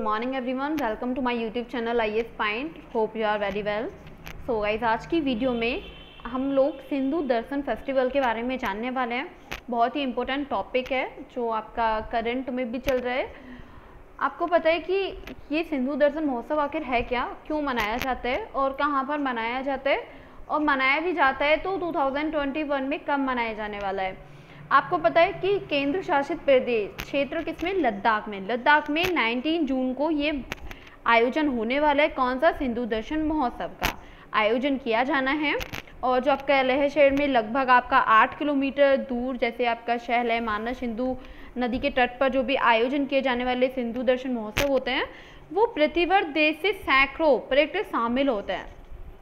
Morning everyone, welcome to my YouTube channel IAS point. Hope you are very well. So guys, आज की video में हम लोग Sindhu Darshan festival के बारे में जानने वाले हैं। बहुत ही इम्पोर्टेंट टॉपिक है जो आपका करंट में भी चल रहा है। आपको पता है कि ये सिंधु दर्शन महोत्सव आखिर है क्या, क्यों मनाया जाता है और कहाँ पर मनाया जाता है, और मनाया भी जाता है तो 2021 में कब मनाया जाने वाला है। आपको पता है कि केंद्र शासित प्रदेश क्षेत्र किसमें, लद्दाख में 19 जून को ये आयोजन होने वाला है। कौन सा, सिंधु दर्शन महोत्सव का आयोजन किया जाना है। और जो आपका लेह शहर में लगभग आपका 8 किलोमीटर दूर, जैसे आपका शहर है मानस, सिंधु नदी के तट पर जो भी आयोजन किए जाने वाले सिंधु दर्शन महोत्सव होते हैं, वो प्रतिवर्ष देश से सैकड़ों पर्यटक शामिल होते हैं।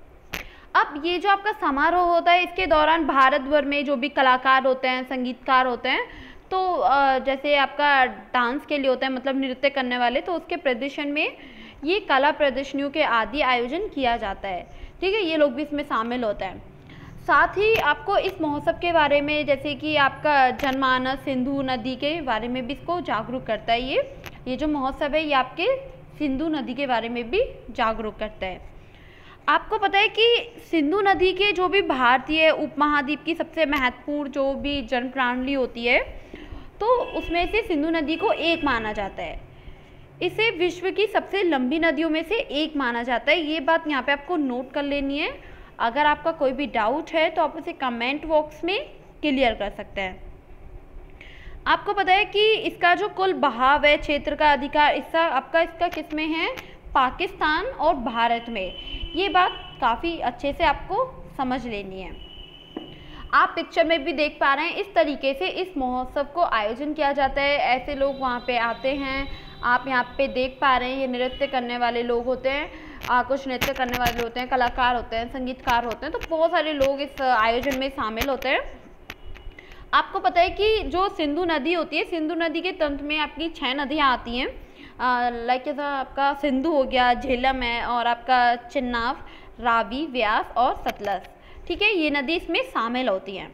अब ये जो आपका समारोह होता है, इसके दौरान भारत भर में जो भी कलाकार होते हैं, संगीतकार होते हैं, तो जैसे आपका डांस के लिए होता है, मतलब नृत्य करने वाले, तो उसके प्रदर्शन में ये कला प्रदर्शनियों के आदि आयोजन किया जाता है। ठीक है, ये लोग भी इसमें शामिल होते हैं। साथ ही आपको इस महोत्सव के बारे में, जैसे कि आपका जनमानस सिंधु नदी के बारे में भी इसको जागरूक करता है। ये जो महोत्सव है, ये आपके सिंधु नदी के बारे में भी जागरूक करता है। आपको पता है कि सिंधु नदी के जो भी भारतीय उपमहाद्वीप की सबसे महत्वपूर्ण जो भी जल प्रणाली होती है, तो उसमें से सिंधु नदी को एक माना जाता है। इसे विश्व की सबसे लंबी नदियों में से एक माना जाता है। ये बात यहाँ पे आपको नोट कर लेनी है। अगर आपका कोई भी डाउट है तो आप उसे कमेंट बॉक्स में क्लियर कर सकते हैं। आपको पता है कि इसका जो कुल बहाव है, क्षेत्र का अधिकार इसका किस में है, पाकिस्तान और भारत में। ये बात काफ़ी अच्छे से आपको समझ लेनी है। आप पिक्चर में भी देख पा रहे हैं, इस तरीके से इस महोत्सव को आयोजन किया जाता है। ऐसे लोग वहाँ पे आते हैं, आप यहाँ पे देख पा रहे हैं। ये नृत्य करने वाले लोग होते हैं, कुछ नृत्य करने वाले होते हैं, कलाकार होते हैं, संगीतकार होते हैं, तो बहुत सारे लोग इस आयोजन में शामिल होते हैं। आपको पता है कि जो सिंधु नदी होती है, सिंधु नदी के तंत्र में आपकी 6 नदियाँ आती हैं। लाइक जैसा आपका सिंधु हो गया, झेलम है, और आपका चिन्नाव, रावी, व्यास और सतलज। ठीक है, ये नदी इसमें शामिल होती हैं।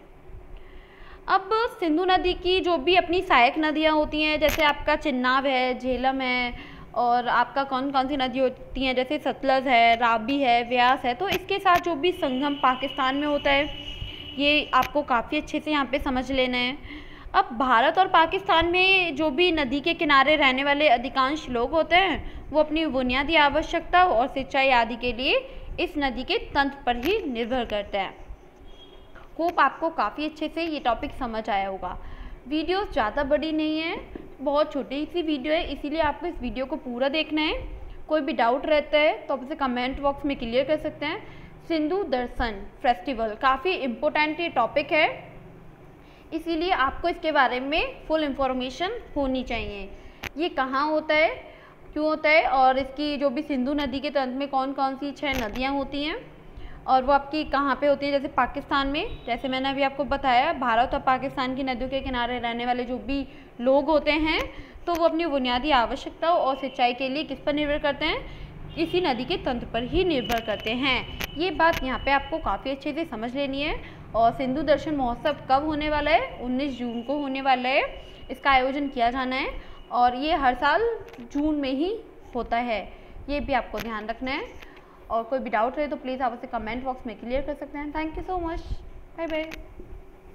अब सिंधु नदी की जो भी अपनी सहायक नदियाँ होती हैं, जैसे आपका चिन्नाव है, झेलम है, और आपका कौन कौन सी नदी होती हैं, जैसे सतलज है, रावी है, व्यास है, तो इसके साथ जो भी संगम पाकिस्तान में होता है, ये आपको काफ़ी अच्छे से यहाँ पे समझ लेना है। अब भारत और पाकिस्तान में जो भी नदी के किनारे रहने वाले अधिकांश लोग होते हैं, वो अपनी बुनियादी आवश्यकता और सिंचाई आदि के लिए इस नदी के तंत्र पर ही निर्भर करते हैं। होप आपको काफ़ी अच्छे से ये टॉपिक समझ आया होगा। वीडियो ज़्यादा बड़ी नहीं है, बहुत छोटी सी वीडियो है, इसीलिए आपको इस वीडियो को पूरा देखना है। कोई भी डाउट रहता है तो आप उसे कमेंट बॉक्स में क्लियर कर सकते हैं। सिंधु दर्शन फेस्टिवल काफ़ी इम्पोर्टेंट ये टॉपिक है, इसीलिए आपको इसके बारे में फुल इंफॉर्मेशन होनी चाहिए। ये कहाँ होता है, क्यों होता है, और इसकी जो भी सिंधु नदी के तंत्र में कौन कौन सी 6 नदियाँ होती हैं, और वो आपकी कहाँ पे होती है। जैसे पाकिस्तान में, जैसे मैंने अभी आपको बताया, भारत और पाकिस्तान की नदियों के किनारे रहने वाले जो भी लोग होते हैं, तो वो अपनी बुनियादी आवश्यकताओं और सिंचाई के लिए किस पर निर्भर करते हैं, इसी नदी के तंत्र पर ही निर्भर करते हैं। ये बात यहाँ पे आपको काफ़ी अच्छे से समझ लेनी है। और सिंधु दर्शन महोत्सव कब होने वाला है, 19 जून को होने वाला है। इसका आयोजन किया जाना है और ये हर साल जून में ही होता है, ये भी आपको ध्यान रखना है। और कोई भी डाउट रहे तो प्लीज़ आप उसे कमेंट बॉक्स में क्लियर कर सकते हैं। Thank you so much, bye bye.